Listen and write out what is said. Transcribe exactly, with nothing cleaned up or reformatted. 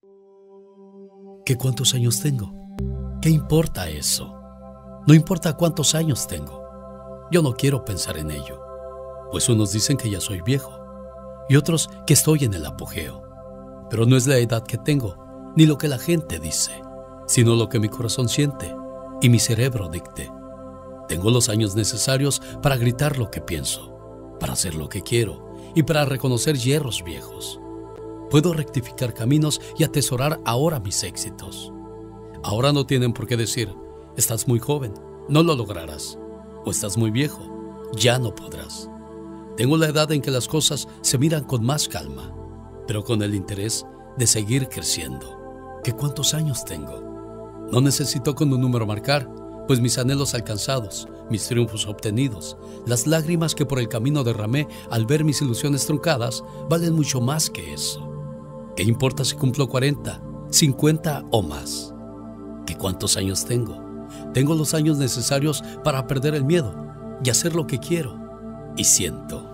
¿Qué cuántos años tengo? ¿Qué importa eso? No importa cuántos años tengo. Yo no quiero pensar en ello, pues unos dicen que ya soy viejo y otros que estoy en el apogeo. Pero no es la edad que tengo, ni lo que la gente dice, sino lo que mi corazón siente y mi cerebro dicte. Tengo los años necesarios para gritar lo que pienso, para hacer lo que quiero y para reconocer hierros viejos. Puedo rectificar caminos y atesorar ahora mis éxitos. Ahora no tienen por qué decir, estás muy joven, no lo lograrás, o estás muy viejo, ya no podrás. Tengo la edad en que las cosas se miran con más calma, pero con el interés de seguir creciendo. ¿Qué cuántos años tengo? No necesito con un número marcar, pues mis anhelos alcanzados, mis triunfos obtenidos, las lágrimas que por el camino derramé al ver mis ilusiones truncadas, valen mucho más que eso. ¿Qué importa si cumplo cuarenta, cincuenta o más? ¿Qué cuántos años tengo? Tengo los años necesarios para perder el miedo y hacer lo que quiero y siento.